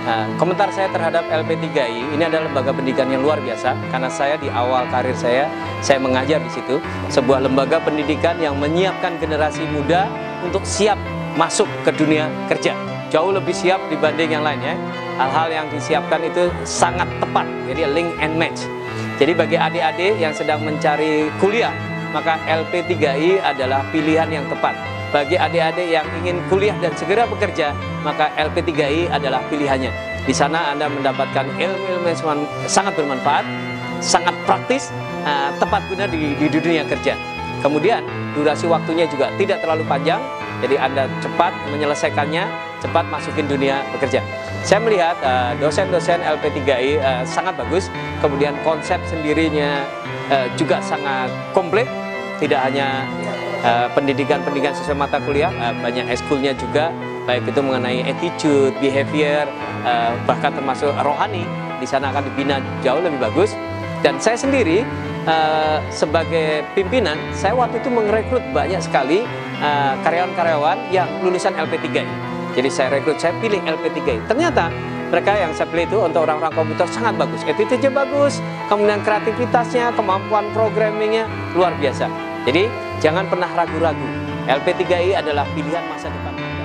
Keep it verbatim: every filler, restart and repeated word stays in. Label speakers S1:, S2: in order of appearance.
S1: Nah, komentar saya terhadap L P tiga I ini adalah lembaga pendidikan yang luar biasa karena saya di awal karir saya saya mengajar di situ, sebuah lembaga pendidikan yang menyiapkan generasi muda untuk siap masuk ke dunia kerja, jauh lebih siap dibanding yang lainnya. Hal-hal yang disiapkan itu sangat tepat, jadi link and match. Jadi bagi adik-adik yang sedang mencari kuliah, maka L P tiga I adalah pilihan yang tepat. Bagi adik-adik yang ingin kuliah dan segera bekerja, maka L P tiga I adalah pilihannya. Di sana Anda mendapatkan ilmu-ilmu yang sangat bermanfaat, sangat praktis, uh, tepat guna di, di dunia kerja. Kemudian durasi waktunya juga tidak terlalu panjang, jadi Anda cepat menyelesaikannya, cepat masukin dunia bekerja. Saya melihat dosen-dosen uh, L P tiga I uh, sangat bagus, kemudian konsep sendirinya uh, juga sangat komplit, tidak hanya pendidikan-pendidikan sesuai mata kuliah, uh, banyak eskulnya juga, baik itu mengenai attitude, behavior, uh, bahkan termasuk rohani, di sana akan dibina jauh lebih bagus. Dan saya sendiri uh, sebagai pimpinan, saya waktu itu merekrut banyak sekali karyawan-karyawan uh, yang lulusan L P tiga I. Jadi saya rekrut, saya pilih L P tiga I. Ternyata mereka yang saya pilih itu untuk orang-orang komputer sangat bagus, attitude-nya bagus, kemudian kreativitasnya, kemampuan programmingnya luar biasa. Jadi jangan pernah ragu-ragu, L P tiga I adalah pilihan masa depan Anda.